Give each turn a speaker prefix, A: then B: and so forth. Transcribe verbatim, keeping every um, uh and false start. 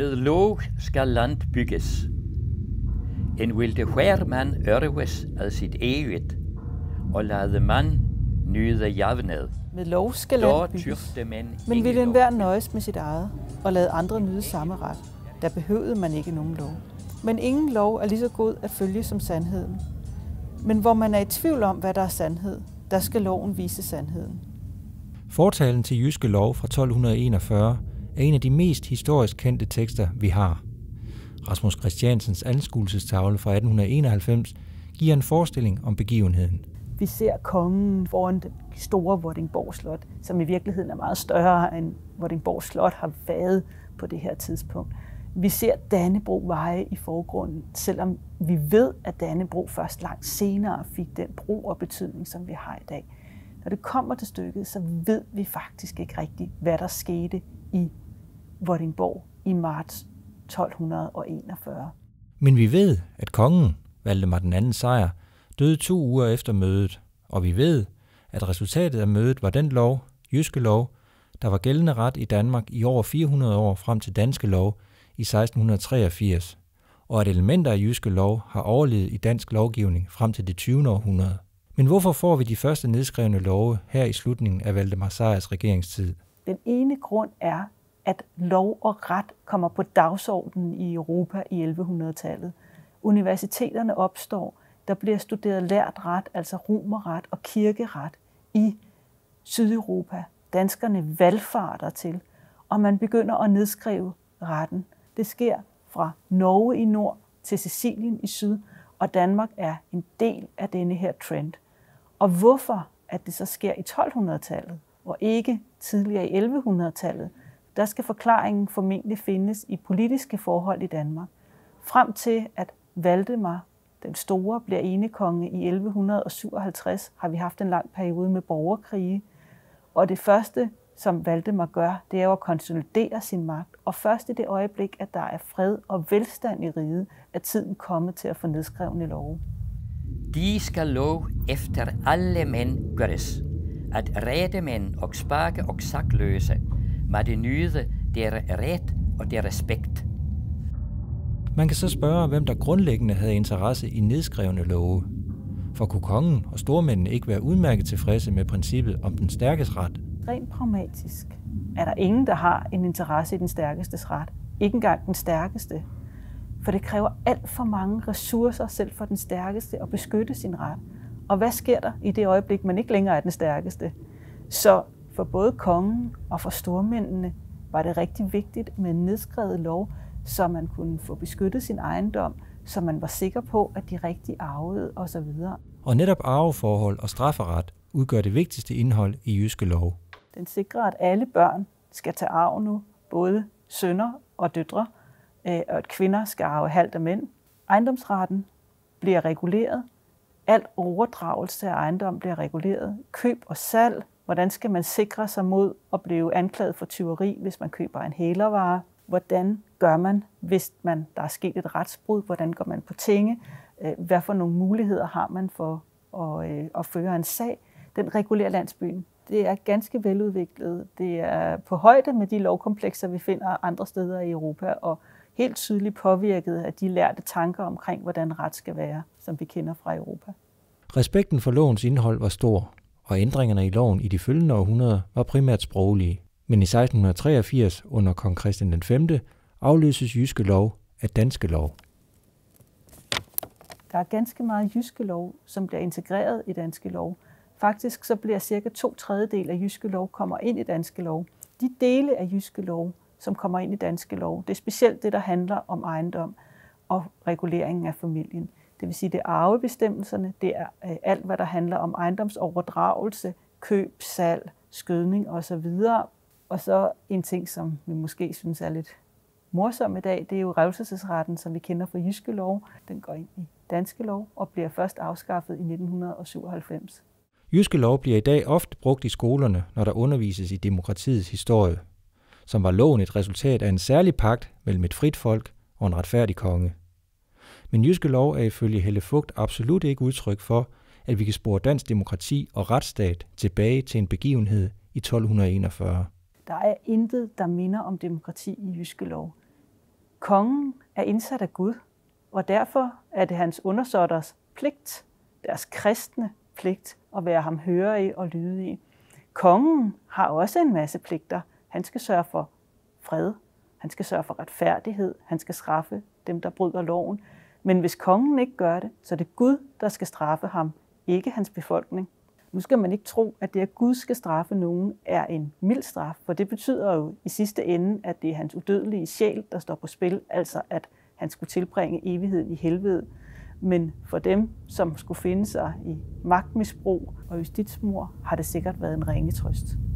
A: Ved lov skal land bygges. En vil det hver mand ørves af sit eget, og lade mand nyde javned.
B: Med lov skal land bygges, men vil enhver nøjes med sit eget, og lade andre nyde samme ret. Der behøvede man ikke nogen lov. Men ingen lov er lige så god at følge som sandheden. Men hvor man er i tvivl om, hvad der er sandhed, der skal loven vise sandheden.
C: Fortalen til Jyske Lov fra tolv enogfyrre er en af de mest historisk kendte tekster, vi har. Rasmus Christiansens anskuelsestavle fra atten enoghalvfems giver en forestilling om begivenheden.
B: Vi ser kongen foran det store Vordingborg Slot, som i virkeligheden er meget større end Vordingborg Slot har været på det her tidspunkt. Vi ser Dannebrog veje i forgrunden, selvom vi ved, at Dannebrog først langt senere fik den brug og betydning, som vi har i dag. Når det kommer til stykket, så ved vi faktisk ikke rigtigt, hvad der skete i Vordingborg i marts tolv enogfyrre.
C: Men vi ved, at kongen, Valdemar den anden Sejr, døde to uger efter mødet, og vi ved, at resultatet af mødet var den lov, Jyske Lov, der var gældende ret i Danmark i over fire hundrede år frem til Danske Lov i seksten treogfirs, og at elementer af Jyske Lov har overlevet i dansk lovgivning frem til det tyvende århundrede. Men hvorfor får vi de første nedskrevne love her i slutningen af Valdemar Sejrs regeringstid?
B: Den ene grund er, at lov og ret kommer på dagsordenen i Europa i elleve hundrede-tallet. Universiteterne opstår, der bliver studeret lært ret, altså romerret og kirkeret i Sydeuropa. Danskerne valfarter til, og man begynder at nedskrive retten. Det sker fra Norge i nord til Sicilien i syd, og Danmark er en del af denne her trend. Og hvorfor at det så sker i tolv hundrede-tallet, og ikke tidligere i elleve hundrede-tallet, der skal forklaringen formentlig findes i politiske forhold i Danmark. Frem til at Valdemar den store bliver enekonge i elleve syvoghalvtreds, har vi haft en lang periode med borgerkrige. Og det første, som Valdemar gør, det er jo at konsolidere sin magt. Og først i det øjeblik, at der er fred og velstand i riget, er tiden kommet til at få nedskrevne love.
A: De skal lov efter alle mænd gøres, at redemænd og spake og sakløse må det nyde der ret og der respekt.
C: Man kan så spørge, hvem der grundlæggende havde interesse i nedskrevne love. For kunne kongen og stormændene ikke være udmærket tilfredse med princippet om den stærkes ret?
B: Rent pragmatisk er der ingen, der har en interesse i den stærkestes ret. Ikke engang den stærkeste. For det kræver alt for mange ressourcer selv for den stærkeste at beskytte sin ret. Og hvad sker der i det øjeblik, man ikke længere er den stærkeste? Så for både kongen og for stormændene var det rigtig vigtigt med en nedskrevet lov, så man kunne få beskyttet sin ejendom, så man var sikker på, at de rigtig arvede osv.
C: Og netop arveforhold og strafferet udgør det vigtigste indhold i Jyske Lov.
B: Den sikrer, at alle børn skal tage arv nu, både sønner og døtre, og at kvinder skal arve halvt af mænd. Ejendomsretten bliver reguleret. Alt overdragelse af ejendom bliver reguleret. Køb og salg. Hvordan skal man sikre sig mod at blive anklaget for tyveri, hvis man køber en hælervare? Hvordan gør man, hvis man, der er sket et retsbrud? Hvordan går man på tinge? Hvad for nogle muligheder har man for at, at føre en sag? Den regulerer landsbyen. Det er ganske veludviklet. Det er på højde med de lovkomplekser, vi finder andre steder i Europa, og helt tydeligt påvirket af de lærte tanker omkring, hvordan ret skal være, som vi kender fra Europa.
C: Respekten for lovens indhold var stor, og ændringerne i loven i de følgende århundreder var primært sproglige. Men i seksten treogfirs under kong Christian den femte afløses Jyske Lov af Danske Lov.
B: Der er ganske meget Jyske Lov, som bliver integreret i Danske Lov. Faktisk så bliver cirka to tredjedel af Jyske Lov kommer ind i Danske Lov. De dele af Jyske Lov, som kommer ind i Danske Lov, det er specielt det, der handler om ejendom og reguleringen af familien. Det vil sige, det er arvebestemmelserne, det er alt, hvad der handler om ejendomsoverdragelse, køb, salg, skødning osv. Og så en ting, som vi måske synes er lidt morsom i dag, det er jo revselsesretten, som vi kender fra Jyske Lov. Den går ind i Danske Lov og bliver først afskaffet i nitten syvoghalvfems.
C: Jyske Lov bliver i dag ofte brugt i skolerne, når der undervises i demokratiets historie, som var loven et resultat af en særlig pagt mellem et frit folk og en retfærdig konge. Men Jyske Lov er ifølge Helle Fugt absolut ikke udtryk for, at vi kan spore dansk demokrati og retsstat tilbage til en begivenhed i tolv enogfyrre.
B: Der er intet, der minder om demokrati i Jyske Lov. Kongen er indsat af Gud, og derfor er det hans undersåtters pligt, deres kristne pligt, at være ham hørig og lydige. Kongen har også en masse pligter. Han skal sørge for fred, han skal sørge for retfærdighed, han skal straffe dem, der bryder loven. Men hvis kongen ikke gør det, så er det Gud, der skal straffe ham, ikke hans befolkning. Nu skal man ikke tro, at det, at Gud skal straffe nogen, er en mild straf, for det betyder jo i sidste ende, at det er hans udødelige sjæl, der står på spil, altså at han skulle tilbringe evigheden i helvede. Men for dem, som skulle finde sig i magtmisbrug og justitsmord, har det sikkert været en ringe trøst.